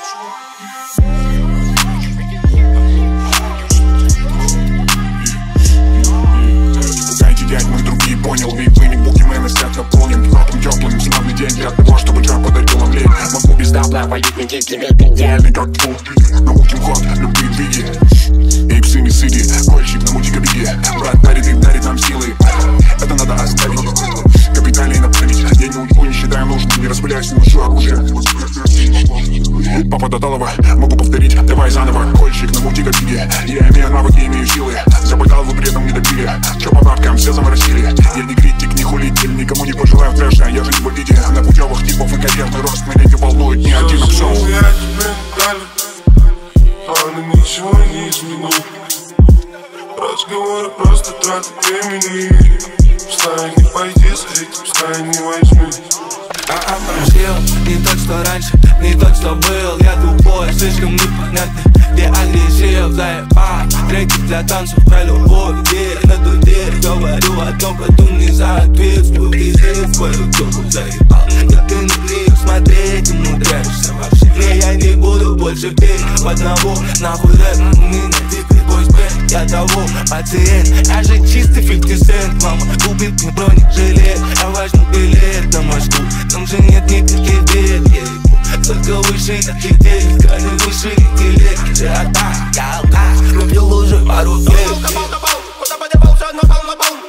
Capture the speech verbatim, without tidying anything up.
Дайте дядь, мы другие, понял. Ведь вы не бугимены, стят наполнен кропом теплым. Славный день для того, чтобы джар подарил вам лень. Могу без дабла валить на дикий век, идеальный как фу. Науким ход, любые двиги. Эй, псы не сыди, кольчик на мультикабине. Брат дарит и дарит нам силы. Это надо оставить, капиталей направить. Я не уйду, не считаю нужным, не распыляюсь, не ношу оружие. Папа Таталова, могу повторить, давай заново. Кольчик на мультикабине. Я имею навыки, имею силы. Западал, вы при этом не добили. Чё по бабкам, все заморозили. Я не критик, не хулитель, никому не пожелаю трэша. Я жить в виде на путевых типов и карьерный рост. Меня не волнует ни один обшел. А на ничего не изменю. Разговоры просто траты времени. Встань, не пойди за этим, встань, не возьми. А обращил, не тот, что раньше, не тот, что был. Я тупой, слишком непонятный, где агрессив, заебал. Треки для танцев про любовь, дверь на ту дверь. Говорю о том, потом не соответствую. Везде в твою тупу заебал. Как ты на них смотреть, не нравишься вообще. Не, я не буду больше петь в одного. Нахуй рэп, у меня теперь бойсбэнд. Я того пациент, я же чистый фифти-сент. Мама купит мне бронежилет, я возьму билет на Москву. Там же нет никаких бед, только высший архитект, скажи высший интеллект. Жирота, я алкаш, купил уже пару лет.